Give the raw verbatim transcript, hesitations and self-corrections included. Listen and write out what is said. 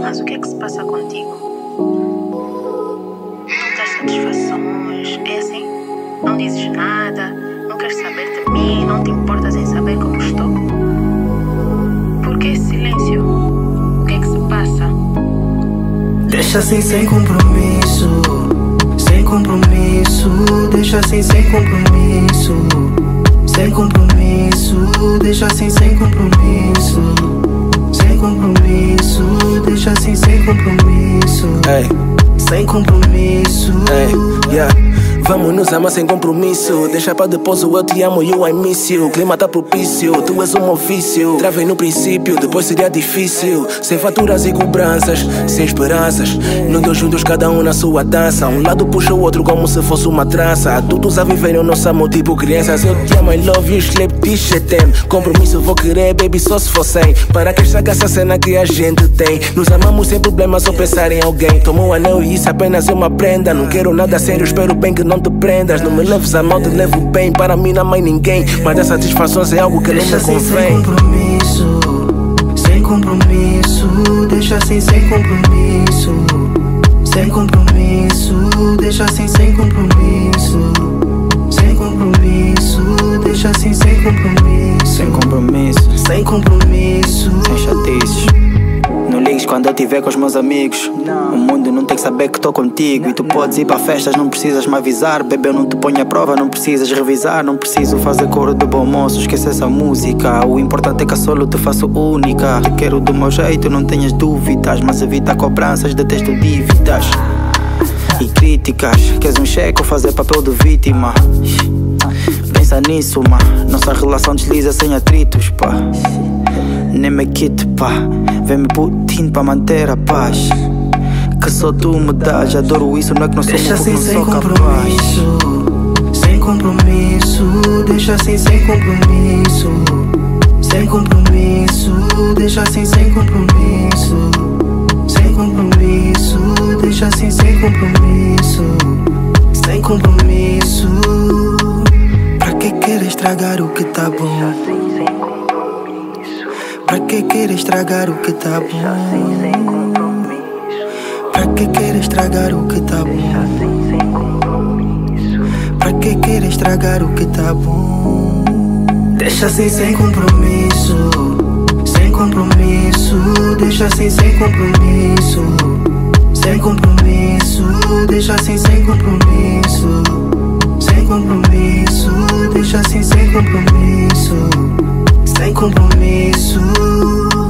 Mas o que é que se passa contigo? Não tens satisfações? É assim? Não dizes nada? Não queres saber de mim? Não te importas em saber como estou? Por que esse silêncio? O que é que se passa? Deixa assim sem compromisso, sem compromisso. Deixa assim sem compromisso, sem compromisso. Deixa assim sem compromisso, sem compromisso. Deixa assim sem compromisso, hey. Sem compromisso, hey. Yeah. Vamos nos amar sem compromisso. Deixa pra depois o eu te amo e eu I miss you. O clima tá propício, tu és um ofício. Travei no princípio, depois seria difícil. Sem faturas e cobranças, sem esperanças. Nós dois juntos, cada um na sua dança. Um lado puxa o outro como se fosse uma trança. Adultos a viverem o nosso amor tipo crianças. Eu te amo, I love you, sleep, tem. Compromisso vou querer, baby, só se for sem. Para que estraga essa cena que a gente tem. Nos amamos sem problemas ou pensar em alguém. Tomo um anel e isso apenas é uma prenda. Não quero nada sério, espero bem que não te prendas. Não me leves a mal, te levo bem. Para mim não há mais ninguém. Mas as satisfações é algo que deixa não me assim convém. Sem compromisso, sem compromisso. Deixa assim sem compromisso, sem compromisso. Deixa assim sem compromisso, sem compromisso. Deixa assim sem compromisso, sem compromisso, sem compromisso, sem chatices. Não ligues quando eu estiver com os meus amigos. O mundo não tem que saber que estou contigo. E tu podes ir para festas, não precisas me avisar. Bebê, eu não te ponho à prova, não precisas revisar. Não preciso fazer coro de bom moço, esquece essa música. O importante é que a solo te faço única. Te quero do meu jeito, não tenhas dúvidas. Mas evita cobranças, detesto dívidas e críticas. Queres um cheque ou fazer papel de vítima? Pensa nisso, ma. Nossa relação desliza sem atritos, pá. Nem me quite, pá. Vem-me putinho para manter a paz. Que só tu me dás, adoro isso, não é que não sou deixa assim não sem sou compromisso, capaz. sem compromisso. Deixa assim sem compromisso, sem compromisso. Deixa assim sem compromisso, sem compromisso. Deixa assim sem compromisso, sem compromisso. Pra que querer estragar o que tá bom? Pra que querer estragar o que tá bom? Pra que querer estragar o que tá bom? Pra que querer estragar o que tá bom? Deixa assim sem compromisso, sem compromisso. Deixa assim sem compromisso, sem compromisso. Deixa assim sem compromisso, sem compromisso. Deixa assim sem compromisso, sem compromisso.